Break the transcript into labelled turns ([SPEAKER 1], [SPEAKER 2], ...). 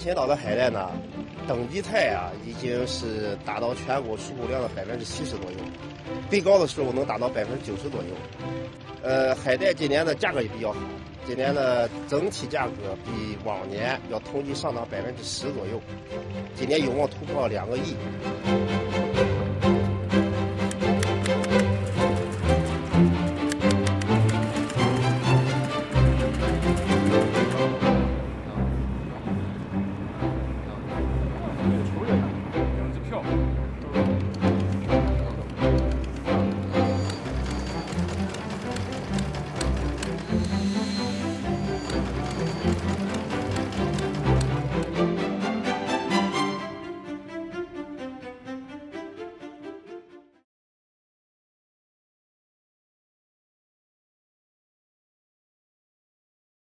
[SPEAKER 1] 群岛的海带呢，等级菜啊，已经是达到全国出口量的70%左右，最高的时候能达到90%左右。海带今年的价格也比较好，今年的整体价格比往年要同比上涨10%左右，今年有望突破2个亿。